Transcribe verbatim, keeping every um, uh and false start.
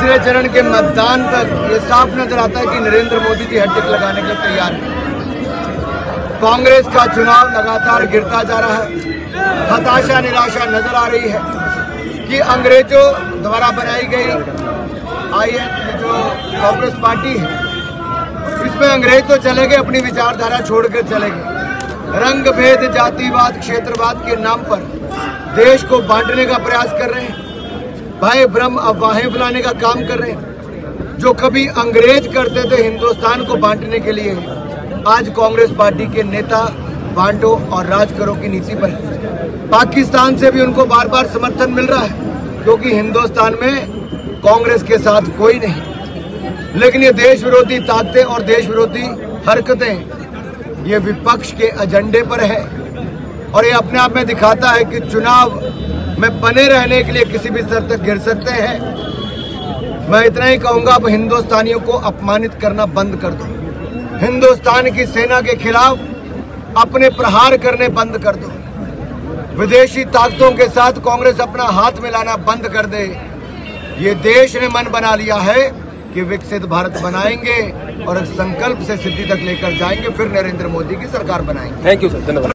तीसरे चरण के मतदान तक ये साफ नजर आता है कि नरेंद्र मोदी जी हैट्रिक लगाने के लिए तैयार हैं। कांग्रेस का चुनाव लगातार गिरता जा रहा है। हताशा निराशा नजर आ रही है कि अंग्रेजों द्वारा बनाई गई आई जो कांग्रेस पार्टी है, इसमें अंग्रेज तो चले गए, अपनी विचारधारा छोड़कर चले गए। रंग भेद, जातिवाद, क्षेत्रवाद के नाम पर देश को बांटने का प्रयास कर रहे हैं। भय भ्रम अफवाहें फैलाने का काम कर रहे हैं। जो कभी अंग्रेज करते थे हिंदुस्तान को बांटने के लिए, आज कांग्रेस पार्टी के नेता बांटो और राज करो की नीति पर है। पाकिस्तान से भी उनको बार बार समर्थन मिल रहा है क्योंकि हिंदुस्तान में कांग्रेस के साथ कोई नहीं। लेकिन ये देश विरोधी ताकतें और देश विरोधी हरकतें ये विपक्ष के एजेंडे पर है और ये अपने आप में दिखाता है कि चुनाव में बने रहने के लिए किसी भी स्तर तक गिर सकते हैं। मैं इतना ही कहूंगा, अब हिंदुस्तानियों को अपमानित करना बंद कर दो। हिंदुस्तान की सेना के खिलाफ अपने प्रहार करने बंद कर दो। विदेशी ताकतों के साथ कांग्रेस अपना हाथ मिलाना बंद कर दे। ये देश ने मन बना लिया है कि विकसित भारत बनाएंगे और संकल्प से सिद्धि तक लेकर जाएंगे, फिर नरेंद्र मोदी की सरकार बनाएंगे। थैंक यू सर, धन्यवाद।